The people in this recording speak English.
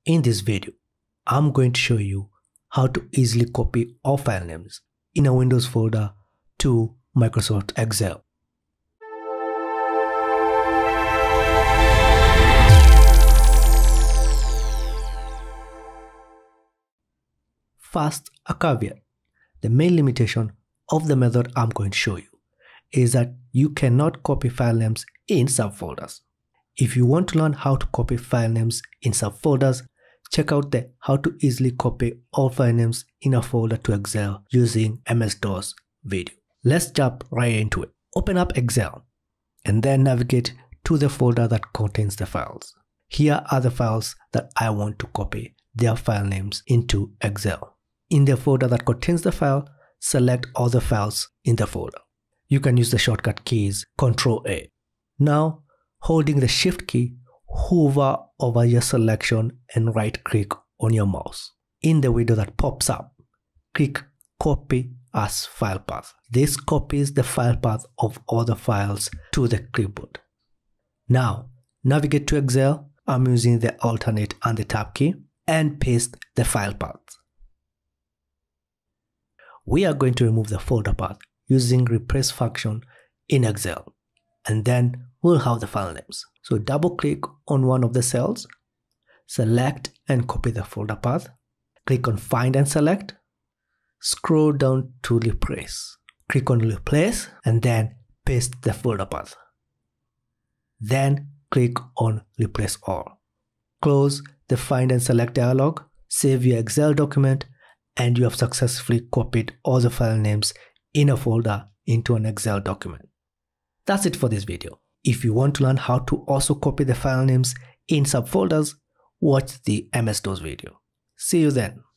In this video, I'm going to show you how to easily copy all file names in a Windows folder to Microsoft Excel. First, a caveat. The main limitation of the method I'm going to show you is that you cannot copy file names in subfolders. If you want to learn how to copy file names in subfolders, check out the How to Easily Copy All File Names in a Folder to Excel using MS-DOS video. Let's jump right into it. Open up Excel and then navigate to the folder that contains the files. Here are the files that I want to copy their file names into Excel. In the folder that contains the file, select all the files in the folder. You can use the shortcut keys Ctrl A. Now, holding the Shift key, hover over your selection and right-click on your mouse. In the window that pops up, click Copy as File Path. This copies the file path of all the files to the clipboard. Now, navigate to Excel. I'm using the Alternate and the Tab key and paste the file path. We are going to remove the folder path using Replace function in Excel, and then we'll have the file names. So double click on one of the cells, select and copy the folder path, click on Find and Select, scroll down to Replace, click on Replace and then paste the folder path. Then click on Replace All. Close the Find and Select dialog, save your Excel document, and you have successfully copied all the file names in a folder into an Excel document. That's it for this video. If you want to learn how to also copy the file names in subfolders, watch the MS-DOS video. See you then.